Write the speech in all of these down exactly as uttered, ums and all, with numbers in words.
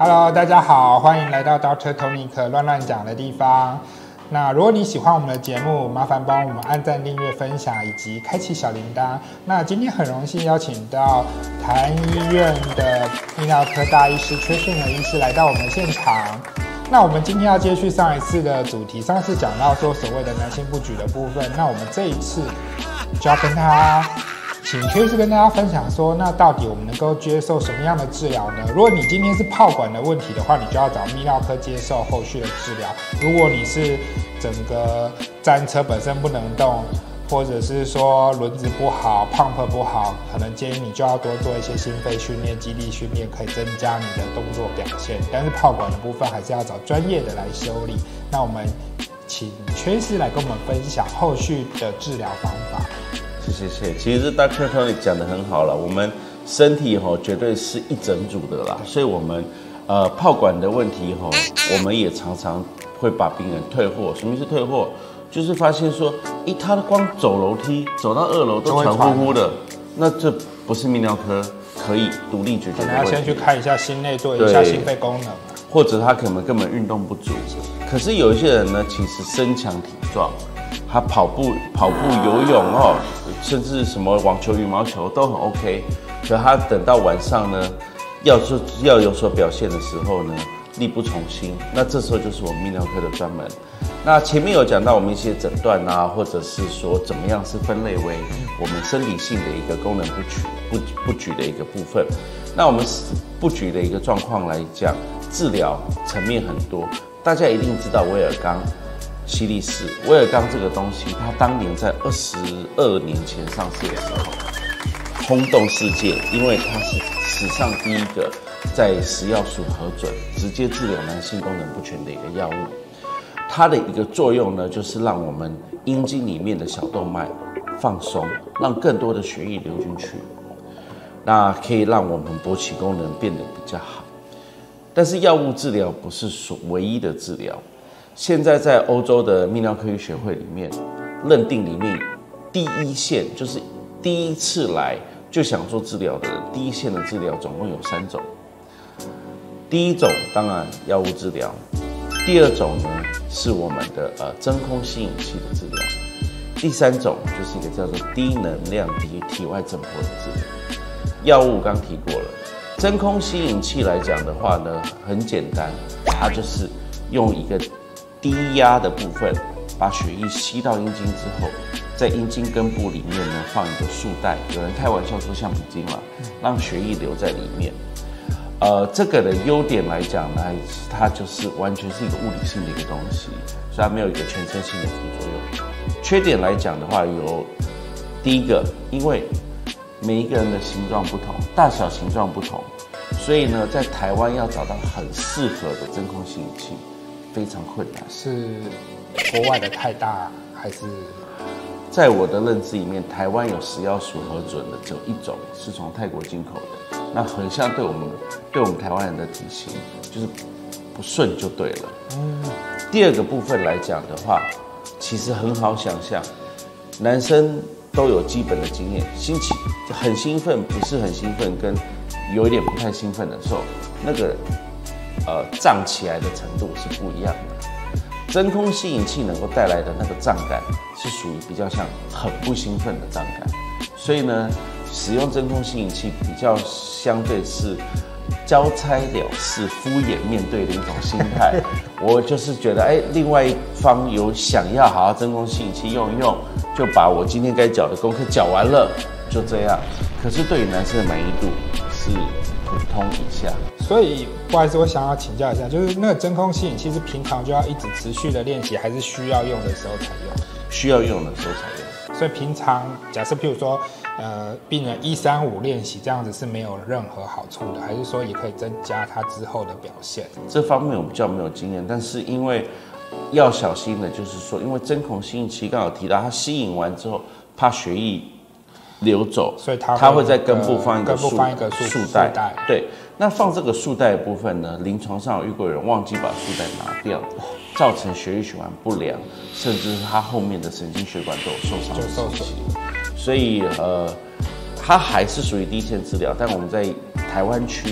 Hello， 大家好，欢迎来到 Doctor Tonic 乱乱讲的地方。那如果你喜欢我们的节目，麻烦帮我们按赞、订阅、分享以及开启小铃铛。那今天很荣幸邀请到台安医院的泌尿科大医师崔顺仁医师来到我们现场。那我们今天要接续上一次的主题，上次讲到说所谓的男性不举的部分，那我们这一次就要跟他请崔医师跟大家分享说，那到底我们能够接受什么样的治疗呢？如果你今天是炮管的问题的话，你就要找泌尿科接受后续的治疗。如果你是整个战车本身不能动，或者是说轮子不好、pump 不好，可能建议你就要多做一些心肺训练、肌力训练，可以增加你的动作表现。但是炮管的部分还是要找专业的来修理。那我们请崔医师来跟我们分享后续的治疗方法。 谢谢，其实 Doctor Tony 讲得很好了，我们身体吼绝对是一整组的啦，所以我们呃炮管的问题吼，我们也常常会把病人退货。什么是退货？就是发现说，咦，他光走楼梯走到二楼都喘呼呼的，那这不是泌尿科可以独立解决的问题。可能要先去看一下心内，做一下心肺功能， 或者他可能根本运动不足。可是有一些人呢，其实身强体壮。他跑步、跑步、游泳哦，甚至什么网球、羽毛球都很 OK。可他等到晚上呢，要做要有所表现的时候呢，力不从心。那这时候就是我们泌尿科的专门。那前面有讲到我们一些诊断啊，或者是说怎么样是分类为我们生理性的一个功能不举不不举的一个部分。那我们不举的一个状况来讲，治疗层面很多，大家一定知道威尔刚。西力士威尔刚这个东西，它当年在二十二年前上市的时候，轰动世界，因为它是史上第一个在食药署核准直接治疗男性功能不全的一个药物。它的一个作用呢，就是让我们阴茎里面的小动脉放松，让更多的血液流进去，那可以让我们勃起功能变得比较好。但是药物治疗不是唯一的治疗。现在在欧洲的泌尿科医学会里面，认定里面第一线就是第一次来就想做治疗的人，第一线的治疗总共有三种。第一种当然药物治疗，第二种呢是我们的呃真空吸引器的治疗，第三种就是一个叫做低能量体体外震波的治疗。药物刚提过了，真空吸引器来讲的话呢，很简单，它就是用一个低压的部分，把血液吸到阴茎之后，在阴茎根部里面呢放一个束带，有人开玩笑说橡皮筋嘛，让血液留在里面。呃，这个的优点来讲呢，它就是完全是一个物理性的一个东西，所以它没有一个全身性的副作用。缺点来讲的话，有第一个，因为每一个人的形状不同，大小形状不同，所以呢，在台湾要找到很适合的真空吸引器。非常困难，是国外的太大还是？ 在我的认知里面，台湾有食药署核准的只有一种，是从泰国进口的。那很像对我们对我们台湾人的体型，就是不顺就对了。嗯。第二个部分来讲的话，其实很好想象，男生都有基本的经验，兴起很兴奋，不是很兴奋，跟有一点不太兴奋的时候，那个。呃，胀起来的程度是不一样的。真空吸引器能够带来的那个胀感，是属于比较像很不兴奋的胀感。所以呢，使用真空吸引器比较相对是交差了事、敷衍面对的一种心态。我就是觉得，哎，另外一方有想要好好真空吸引器用一用，就把我今天该缴的功课缴完了，就这样。可是对于男生的满意度是普通以下。 所以不好意思，我想要请教一下，就是那个真空吸引器是平常就要一直持续的练习，还是需要用的时候才用？ 需要用的时候才用。 所以平常假设譬如说，呃，病人一三五练习这样子是没有任何好处的，还是说也可以增加他之后的表现？ 这方面我比较没有经验，但是因为要小心的就是说，因为真空吸引器刚好提到，它吸引完之后怕血液流走， 所以它它会在根部放一个束放一个束束带。对，那放这个束带的部分呢，临床上有遇过有人忘记把束带拿掉，造成血液循环不良，甚至是他后面的神经血管都有受伤的情形。所以呃，它还是属于第一线治疗，但我们在台湾区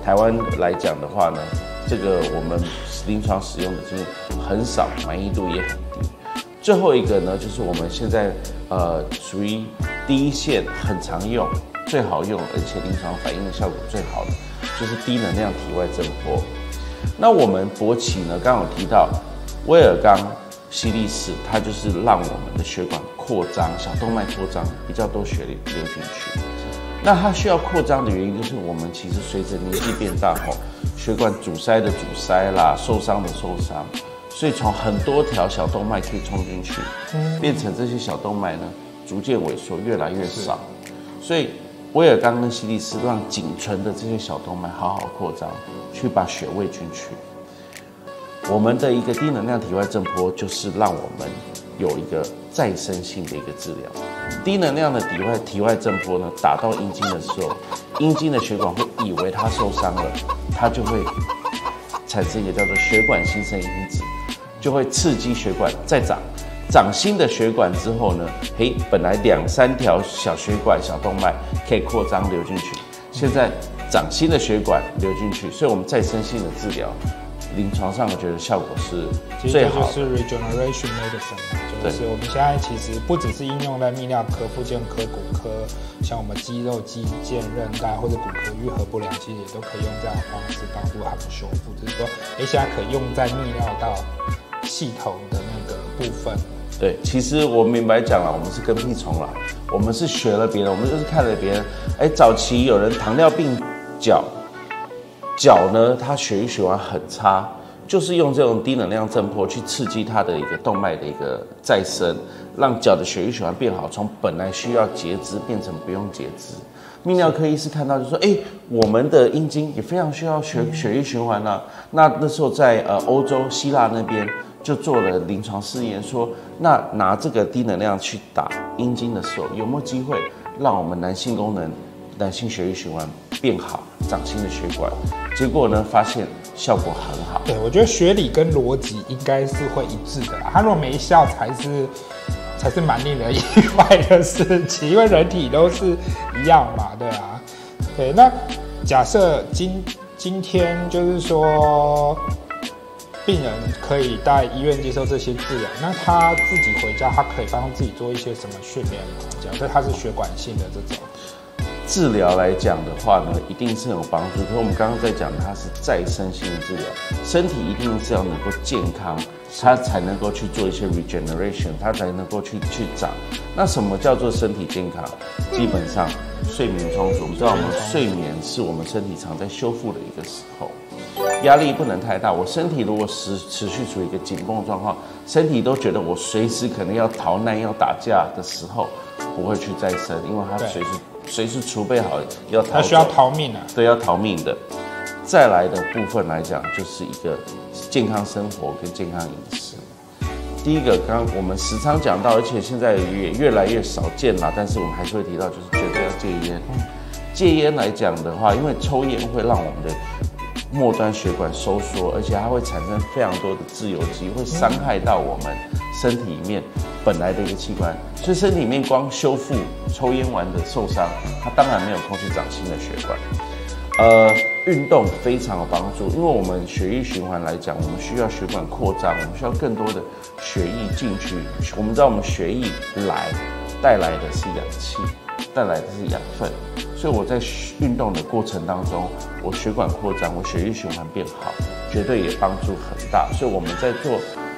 台湾来讲的话呢，这个我们临床使用的经验很少，满意度也很低。最后一个呢，就是我们现在呃属于第一线很常用、最好用，而且临床反应的效果最好的，就是低能量体外震波。那我们勃起呢，刚刚有提到威尔刚西力士，它就是让我们的血管扩张，小动脉扩张，比较多血流流进去。那它需要扩张的原因，就是我们其实随着年纪变大后，血管阻塞的阻塞啦，受伤的受伤，所以从很多条小动脉可以冲进去，变成这些小动脉呢逐渐萎缩，越来越少。所以威尔刚跟西力士让仅存的这些小动脉好好扩张，去把血喂进去。我们的一个低能量体外震波，就是让我们有一个再生性的一个治疗。低能量的体外体外震波呢，打到阴茎的时候，阴茎的血管会以为它受伤了，它就会产生一个叫做血管新生因子，就会刺激血管再长。长新的血管之后呢，嘿，本来两三条小血管、小动脉可以扩张流进去，现在长新的血管流进去，所以我们再生性的治疗。临床上我觉得效果是最好的， 其实这就是 regeneration medicine 嘛，就是我们现在其实不只是应用在泌尿科、复健科、骨科，像我们肌肉、肌腱、韧带或者骨骼愈合不良，其实也都可以用这样的方式帮助他们修复。只是说，哎，现在可以用在泌尿道系统的那个部分。 对，其实我明白讲了，我们是跟屁虫啦，我们是学了别人，我们就是看了别人。哎，早期有人糖尿病脚。脚呢，它血液循环很差，就是用这种低能量震波去刺激它的一个动脉的一个再生，让脚的血液循环变好，从本来需要截肢变成不用截肢。泌尿科医师看到就说，哎、欸，我们的阴茎也非常需要血血液循环啊。那那时候在呃欧洲希腊那边就做了临床试验，说那拿这个低能量去打阴茎的时候，有没有机会让我们男性功能、男性血液循环变好，长新的血管？结果呢，发现效果很好。 对，我觉得学理跟逻辑应该是会一致的啦。它如果没效，才是才是蛮令人意外的事情，因为人体都是一样嘛，对啊。对，那假设今今天就是说，病人可以在医院接受这些治疗，那他自己回家，他可以帮自己做一些什么训练吗？假设他是血管性的这种。 治疗来讲的话呢，一定是有帮助。可是我们刚刚在讲，它是再生性的治疗，身体一定是要能够健康，它才能够去做一些 regeneration， 它才能够去去长。那什么叫做身体健康？基本上睡眠充足。我们知道，我们睡眠是我们身体常在修复的一个时候，压力不能太大。我身体如果持持续处于一个紧绷状况，身体都觉得我随时可能要逃难、要打架的时候，不会去再生，因为它随时。随时储备好要逃走， 他需要逃命啊！ 对，要逃命的。再来的部分来讲，就是一个健康生活跟健康饮食。第一个，刚刚我们时常讲到，而且现在也越来越少见了，但是我们还是会提到，就是绝对要戒烟。戒烟来讲的话，因为抽烟会让我们的末端血管收缩，而且它会产生非常多的自由基，会伤害到我们身体里面本来的一个器官，所以身体里面光修复抽烟完的受伤，它当然没有空去长新的血管。呃，运动非常有帮助，因为我们血液循环来讲，我们需要血管扩张，我们需要更多的血液进去。我们知道我们血液来带来的是氧气，带来的是养分，所以我在运动的过程当中，我血管扩张，我血液循环变好，绝对也帮助很大。所以我们在做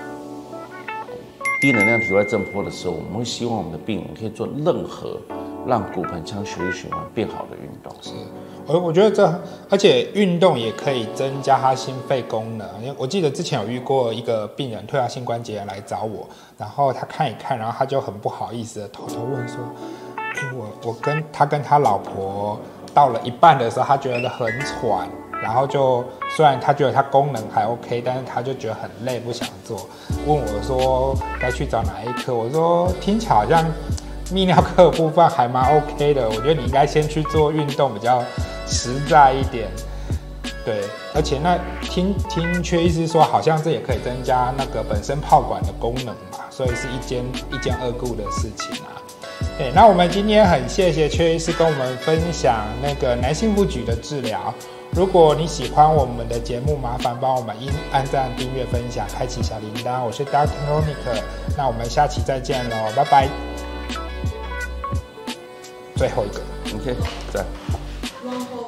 低能量体外震波的时候，我们会希望我们的病人可以做任何让骨盆腔血液循环变好的运动。 是，我我觉得这，而且运动也可以增加他心肺功能。因为我记得之前有遇过一个病人退化性关节炎来找我，然后他看一看，然后他就很不好意思的偷偷问说：“哎、欸，我我跟他跟他老婆到了一半的时候，他觉得很喘。”然后就虽然他觉得他功能还 OK， 但是他就觉得很累，不想做。问我说该去找哪一科？我说听起来好像泌尿科的部分还蛮 OK 的，我觉得你应该先去做运动比较实在一点。对，而且那听听薛医师说，好像这也可以增加那个本身炮管的功能嘛，所以是一兼一兼二顾的事情啊。对，那我们今天很谢谢薛医师跟我们分享那个男性不举的治疗。 如果你喜欢我们的节目，麻烦帮我们按赞、订阅、分享，开启小铃铛。我是 Doctor Tonic， 那我们下期再见喽，拜拜。最后一个 ，OK， 赞。